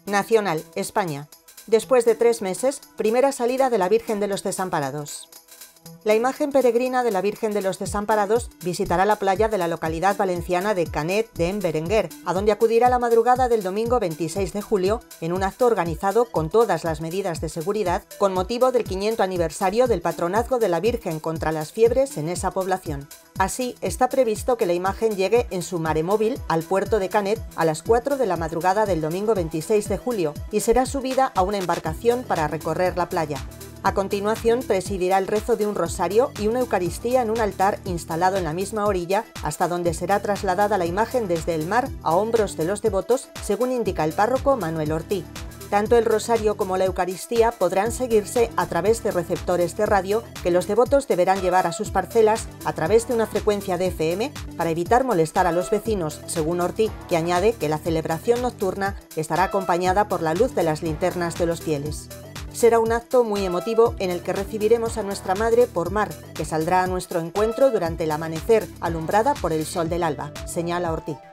Nacional, España. Después de 3 meses, primera salida de la Virgen de los Desamparados. La imagen peregrina de la Virgen de los Desamparados visitará la playa de la localidad valenciana de Canet d'en Berenguer, a donde acudirá la madrugada del domingo 26 de julio en un acto organizado con todas las medidas de seguridad con motivo del 500 aniversario del patronazgo de la Virgen contra las fiebres en esa población. Así, está previsto que la imagen llegue en su maremóvil al puerto de Canet a las 4 de la madrugada del domingo 26 de julio y será subida a una embarcación para recorrer la playa. A continuación, presidirá el rezo de un rosario y una Eucaristía en un altar instalado en la misma orilla, hasta donde será trasladada la imagen desde el mar a hombros de los devotos, según indica el párroco Manuel Ortí. Tanto el rosario como la Eucaristía podrán seguirse a través de receptores de radio que los devotos deberán llevar a sus parcelas a través de una frecuencia de FM para evitar molestar a los vecinos, según Ortí, que añade que la celebración nocturna estará acompañada por la luz de las linternas de los fieles. Será un acto muy emotivo en el que recibiremos a nuestra Madre por mar, que saldrá a nuestro encuentro durante el amanecer, alumbrada por el sol del alba, señala Ortí.